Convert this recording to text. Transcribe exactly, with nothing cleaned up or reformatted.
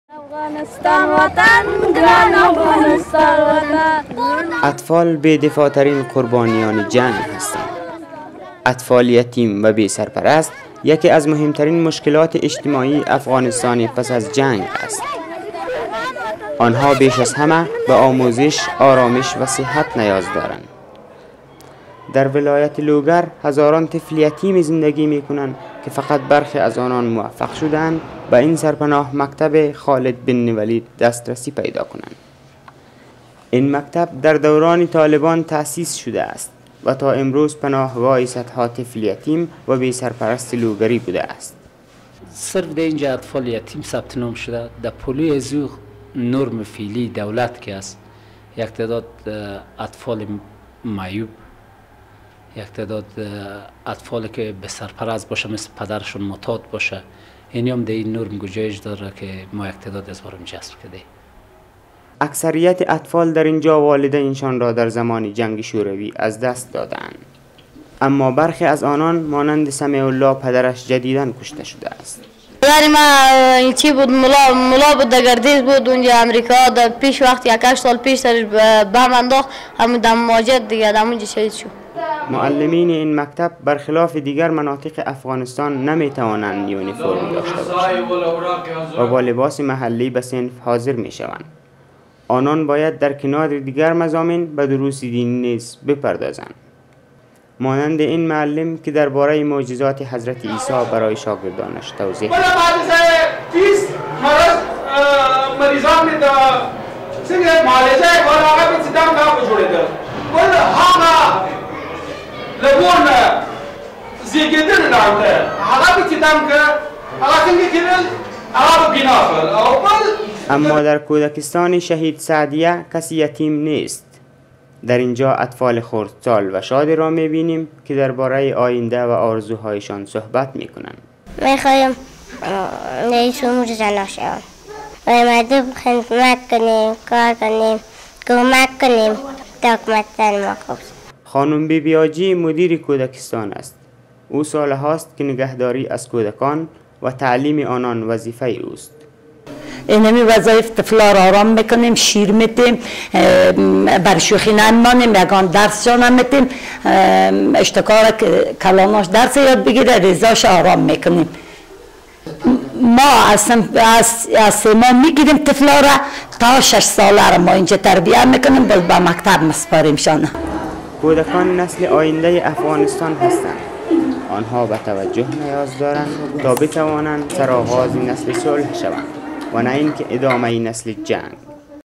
افغانستان وطن گران افغانستان وطن. اطفال بی‌دفاع‌ترین قربانیان جنگ هستند. اطفال یتیم و بی سرپرست یکی از مهمترین مشکلات اجتماعی افغانستان پس از جنگ است. آنها بیش از همه به آموزش، آرامش و صحت نیاز دارند. در ولایت لوگر هزاران طفل یتیم زندگی می کنند که فقط برخی از آنان موفق شدند به این سرپناه مکتب خالد بن ولید دسترسی پیدا کنند. این مکتب در دوران طالبان تأسیس شده است و تا امروز پناهگاه صدها طفل یتیم و بی سرپرست لوگری بوده است. صرف در اینجا اطفال یتیم ثبت نام شده. در پولی ازو نرم فعلی دولت که است، یک تعداد اطفال معیوب، یک تعداد اطفالی که به سرپرست باشه مثل پدرشون معتاد باشه، اینی هم در این نرم گنجایش داره که ما یک تعداد از بارم جذب کرده. اکثریت اطفال در اینجا والدینشان را در زمان جنگ شوروی از دست دادند، اما برخی از آنان مانند سمیع الله پدرش جدیداً کشته شده است. پدر ما چی بود، ملا ملا بود، در گردیز بود اونجا امریکا. در پیش وقت یک هشت سال پیش سرش بم انداخت، همون در مواجهت دیگه در اونجا شهید شد. معلمین این مکتب برخلاف دیگر مناطق افغانستان نمی توانند یونیفرم داشته باشند و با لباس محلی به صنف حاضر می شوند. آنان باید در کنار دیگر مضامین به دروس دینی نیز بپردازند. مانند این معلم که درباره معجزات حضرت عیسی برای شاگردانش توضیح داد. مریضان می دا څنګه معالجه کول هغه په ستام کا په جوړېدل ول هغه لګون زیګیدل راځي هغه په ستام کا هغه څنګه کېدل هغه بنافل او بل. اما در کودکستان شهید سعدیه کسی یتیم نیست. در اینجا اطفال خردسال و شاد را می‌بینیم که درباره آینده و آرزوهایشان صحبت می‌کنند. می‌خوایم رئیس جمهور زن شوم. مردم خدمت کنیم، کار کنیم، کمک کنیم تا حکومت ما خوب. خانم بیبی آجی مدیر کودکستان است. او سال هاست که نگهداری از کودکان و تعلیم آنان وظیفه اوست. اینمی وظایف طفلا را آرام میکنیم، شیر میتیم، بر شوخی نمانیم، یکان درس جا نمیتیم، اشتکار کلاناش درس یاد بگیره، رضاش آرام میکنیم. ما اصلا از سه ماه میگیریم طفلا را تا شش ساله را ما اینجا تربیت میکنیم، باز به مکتب مسپاریمشان. کودکان نسل آینده افغانستان هستند. آنها به توجه نیاز دارند تا بتوانند سرآغاز نسل صلح شوند و نه اینکه ادامه نسل جنگ.